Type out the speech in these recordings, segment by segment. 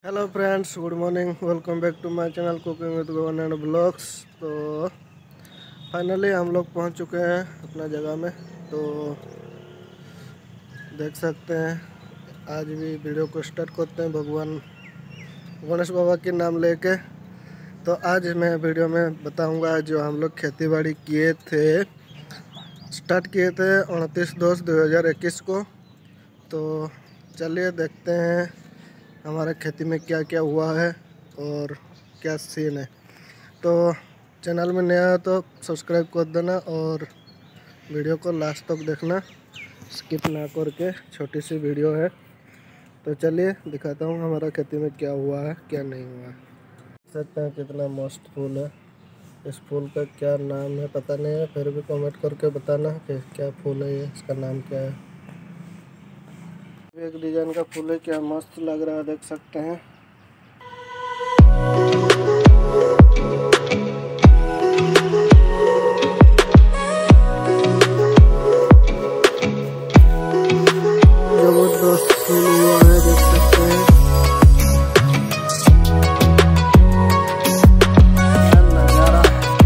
Hello friends, good morning. Welcome back to my channel cooking with Goan and blogs. तो finally हम लोग पहुंच चुके हैं अपना जगह में। तो देख सकते हैं आज भी वीडियो को स्टार्ट करते हैं भगवान गणेश बाबा के नाम लेके। तो आज मैं वीडियो में बताऊंगा जो हम लोग खेती बाड़ी किए थे, स्टार्ट किए थे 29/10/2021 को। तो चलिए देखते हैं हमारा खेती में क्या क्या हुआ है और क्या सीन है। तो चैनल में नया है तो सब्सक्राइब कर देना और वीडियो को लास्ट तक देखना, स्किप ना करके। छोटी सी वीडियो है। तो चलिए दिखाता हूँ हमारा खेती में क्या हुआ है क्या नहीं हुआ है। देख सकते हैं कितना मस्त फूल है। इस फूल का क्या नाम है पता नहीं है, फिर भी कमेंट करके बताना कि क्या फूल है ये, इसका नाम क्या है। एक डिजाइन का फूल है, क्या मस्त लग रहा है, देख सकते हैं। जबरदस्त फूल हुआ है, देख सकते हैं। नजारा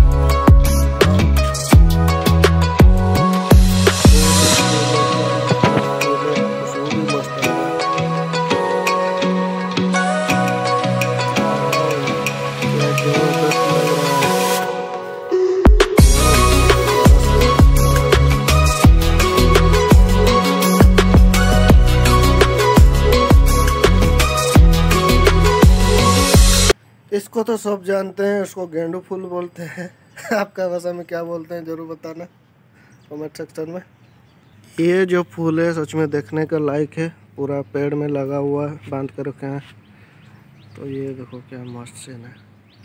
इसको तो सब जानते हैं, उसको गेंडू फूल बोलते हैं। आपका भाषा में क्या बोलते हैं जरूर बताना कमेंट सेक्शन में। ये जो फूल है सच में देखने का लायक है, पूरा पेड़ में लगा हुआ है, बांध कर रखे हैं। तो ये देखो क्या मस्त सीन है।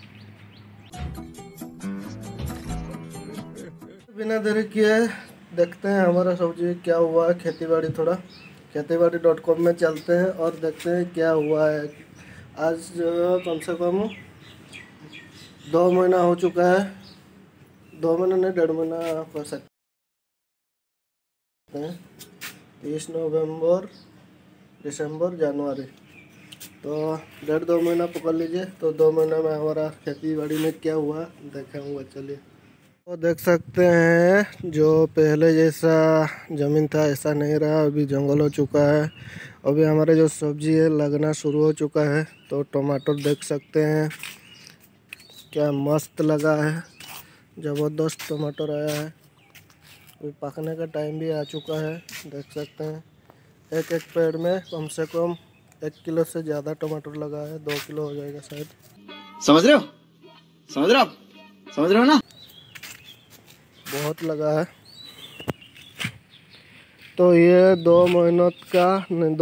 बिना देरी किए देखते हैं हमारा सब्जी क्या हुआ है। खेतीबाड़ी थोड़ा खेतीबाड़ी.com में चलते हैं और देखते हैं क्या हुआ है। आज कम से कम 2 महीना हो चुका है। 2 महीना नहीं, 1.5 महीना कर सकते हैं। 30 नवंबर, दिसंबर, जनवरी, तो 1.5-2 महीना पकड़ लीजिए। तो 2 महीना में हमारा खेती बाड़ी में क्या हुआ देखेंगे। चलिए तो देख सकते हैं जो पहले जैसा ज़मीन था ऐसा नहीं रहा, अभी जंगल हो चुका है। अभी हमारे जो सब्जी है लगना शुरू हो चुका है। तो टमाटर देख सकते हैं क्या मस्त लगा है, ज़बरदस्त टमाटर आया है। अभी पकने का टाइम भी आ चुका है, देख सकते हैं। एक एक पेड़ में कम से कम 1 किलो से ज़्यादा टमाटर लगा है, 2 किलो हो जाएगा शायद। समझ रहे हो? समझ रहे हो आप? समझ रहे हो ना? बहुत लगा है। तो ये 2 मेहनत का नहीं,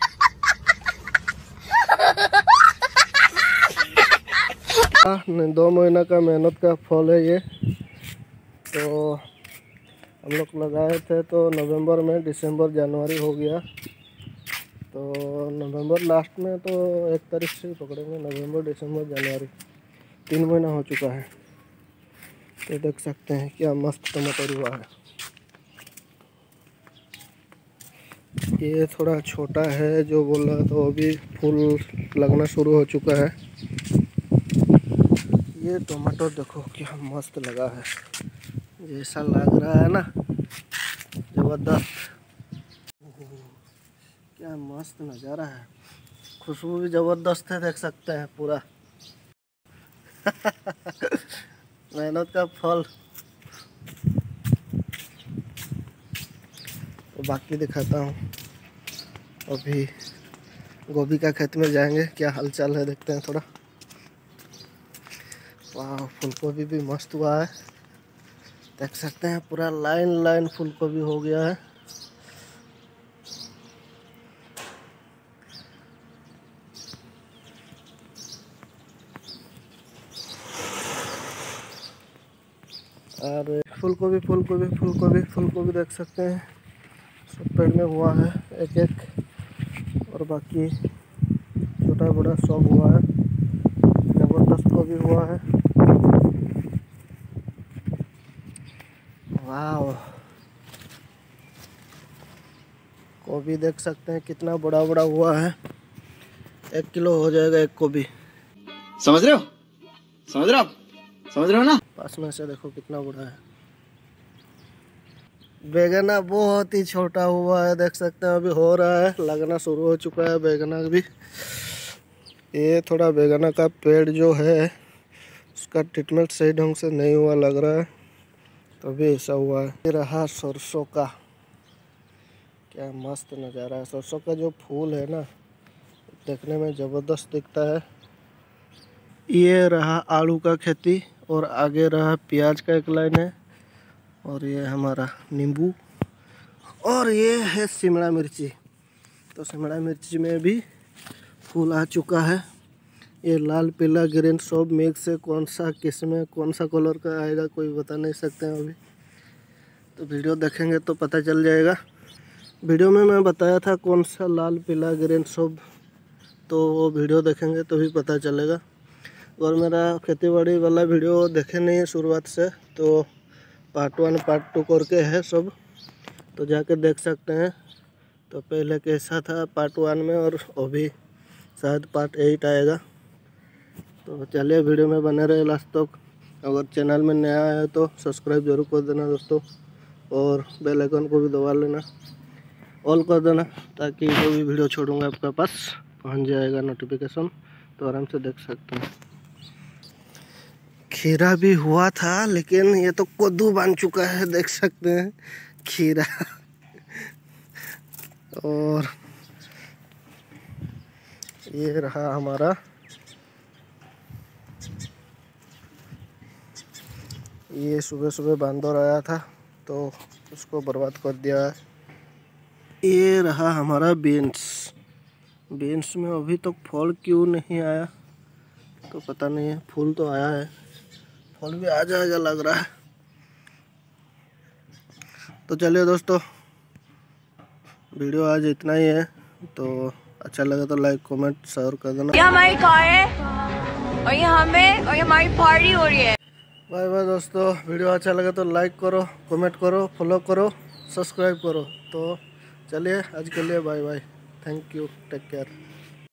2 महीना का मेहनत का फल है ये। तो हम लोग लगाए थे तो नवंबर में, दिसंबर, जनवरी हो गया। तो नवंबर लास्ट में तो 1 तारीख से ही पकड़ेंगे। नवंबर, दिसंबर, जनवरी 3 महीना हो चुका है। तो देख सकते हैं क्या मस्त टमाटर हुआ है। ये थोड़ा छोटा है जो बोल रहा, तो अभी फूल लगना शुरू हो चुका है। ये टमाटर देखो क्या मस्त लगा है, जैसा लग रहा है ना, जबरदस्त। क्या मस्त नज़ारा है, खुशबू भी ज़बरदस्त है, देख सकते हैं पूरा। मेहनत का फल। तो बाकी दिखाता हूँ। अभी गोभी का खेत में जाएंगे, क्या हालचाल है देखते हैं थोड़ा। वाह, फूलगोभी भी मस्त हुआ है, देख सकते हैं पूरा लाइन लाइन फूलगोभी हो गया है। और फूलगोभी देख सकते हैं सब पेड़ में हुआ है, एक एक। और बाकी छोटा बड़ा सब हुआ है, जबरदस्त गोभी हुआ है। वाह, गोभी देख सकते हैं कितना बड़ा बड़ा हुआ है। 1 किलो हो जाएगा एक को भी। समझ रहे हो? समझ रहे हो आप? समझ रहे हो ना? पास में से देखो कितना बड़ा है। बैगना बहुत ही छोटा हुआ है, देख सकते हैं अभी हो रहा है, लगना शुरू हो चुका है बैगना भी। ये थोड़ा बैगना का पेड़ जो है उसका ट्रीटमेंट सही ढंग से नहीं हुआ लग रहा है, तभी ऐसा हुआ है। ये रहा सरसों का, क्या मस्त नज़ारा है। सरसों का जो फूल है ना देखने में ज़बरदस्त दिखता है। ये रहा आलू का खेती और आगे रहा प्याज का एक लाइन है, और ये हमारा नींबू, और ये है शिमला मिर्ची। तो शिमला मिर्ची में भी फूल आ चुका है। ये लाल पीला ग्रीन सब मिक्स है, कौन सा किस में कौन सा कलर का आएगा कोई बता नहीं सकते हैं अभी, तो वीडियो देखेंगे तो पता चल जाएगा। वीडियो में मैं बताया था कौन सा लाल पीला ग्रीन सब, तो वो वीडियो देखेंगे तो भी पता चलेगा। और मेरा खेतीबाड़ी वाला वीडियो देखे नहीं है शुरुआत से, तो पार्ट 1 पार्ट 2 करके है सब, तो जाके देख सकते हैं। तो पहले कैसा था पार्ट 1 में, और अभी शायद पार्ट 8 आएगा। तो चलिए वीडियो में बने रहे लास्ट तक। अगर चैनल में नया है तो सब्सक्राइब जरूर कर देना दोस्तों, और बेल आइकन को भी दबा लेना, ऑल कर देना, ताकि जो भी वीडियो छोड़ूंगा आपके पास पहुंच जाएगा नोटिफिकेशन, तो आराम से देख सकते हैं। खीरा भी हुआ था, लेकिन ये तो कद्दू बन चुका है, देख सकते हैं खीरा। और ये रहा हमारा, ये सुबह सुबह बंदर आया था तो उसको बर्बाद कर दिया है। ये रहा हमारा बीन्स। बीन्स में अभी तक फल क्यों नहीं आया तो पता नहीं है, फूल तो आया है, फल भी आ जाएगा लग रहा है। तो चलिए दोस्तों, वीडियो आज इतना ही है, तो अच्छा लगे तो लाइक कमेंट शेयर कर देना। ये हमारी कार है और ये हमें और ये हमारी पार्टी हो रही है। बाय बाय दोस्तों, वीडियो अच्छा लगे तो लाइक करो, कमेंट करो, फॉलो करो, सब्सक्राइब करो। तो चलिए आज के लिए bye bye, thank you, take care.